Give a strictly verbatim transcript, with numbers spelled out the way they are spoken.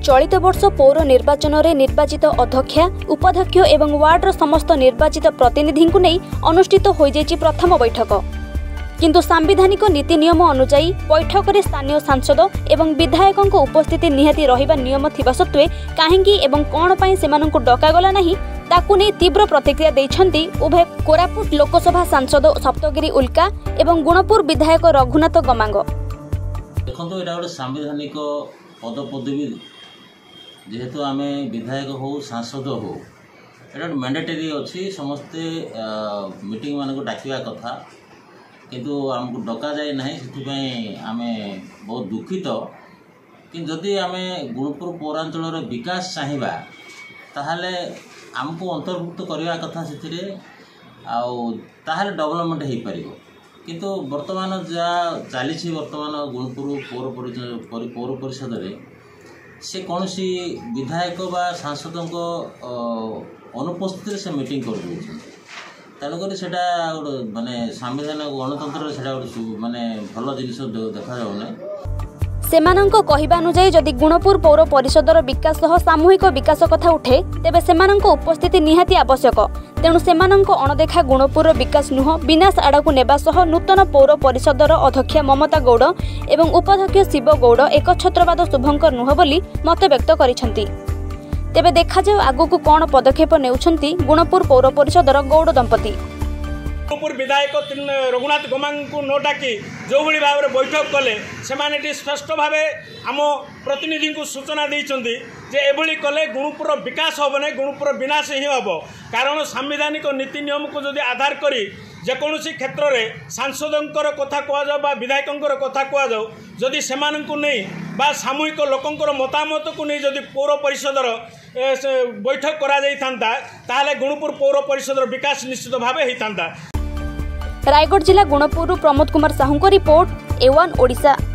चलित वर्ष पौर निर्वाचन में निर्वाचित अध्यक्षा उपाध्यक्ष एवं वार्डर समस्त निर्वाचित प्रतिनिधि को नहीं अनुष्ठित हो जाइछि प्रथम बैठक। किंतु सांविधानिक नीति नियम अनुसार बैठक में स्थानीय सांसद एवं विधायकों उपस्थिति निहाती रहिबा नियम थिबा सत्वे काहेंकी एवं कौन पाई सेमानंकु डकागला नहीं ताकू नहीं तीव्र प्रतिक्रिया दैछंती उभय कोरापुट लोकसभा सांसद सप्तगिरी उल्का एवं गुणपुर विधायक रघुनाथ गमांग। देखो एटा गोटे सांविधानिक पद पदवी जेहेतु आम विधायक हो सांसद हो एटा मैंडेटरी अच्छी समस्ते मीटिंग मान को डाकिया कथा किंतु आमको डका जाए ना से आम बहुत दुखित कि जदि आम गुणपुर पौरांचल विकास चाहिए ताहले आमको अंतर्भुक्त करने कथा से डेवलपमेंट हो पार किंतु वर्तमान जहाँ चली वर्तमान गुणपुर पौर पौर परिषद से कौन सी विधायक बा सांसद अनुपस्थित से मीटिंग कर तेणुक से माने संविधान गणतंत्र से माने भल जिनिस देखा जाऊना। सेमानंको कहिबा अनुसार जदि गुणपुर पौर परिषदर विकास सह सामूहिक विकास कथा उठे तेबे सेमानंको उपस्थिति निहाती आवश्यक। तेणु सेमानंको अणदेखा गुणपुर विकास नुह विनाश आड़कू नेबा सह नूतन पौर परिषदर अध्यक्षा ममता गौड़ एवं उपाध्यक्ष शिव गौड़ एकछत्रवाद शुभंकर नुह बोली मत व्यक्त करिसेंती। तेबे देखा जाऊ आगुकू कौन पदक्षेप नेउछंती गुणपुर पौर परिषदर गौड़ दंपति। गुणपुर विधायक रघुनाथ गमांग को न डाकी जो भाई भाव में बैठक कले से स्पष्ट भाव आम प्रतिनिधि को सूचना देते जे एभली कले गुणपुर विकास हम ना गुणपुर विनाश ही हम कारण सांविधानिक नीति नियम को जदि आधार करी जेकोसी क्षेत्र में सांसदों कथा कह विधायकों कथा कह जदि से नहीं बा सामूहिक लोकंर मतामत को नहीं जदि पौर परिषदर बैठक करा जाइथांता ताहले गुणपुर पौर परिषदर विकास निश्चित भाव होता। रायगढ़ जिला गुणपुर प्रमोद कुमार साहू को रिपोर्ट ए वन ओडिशा।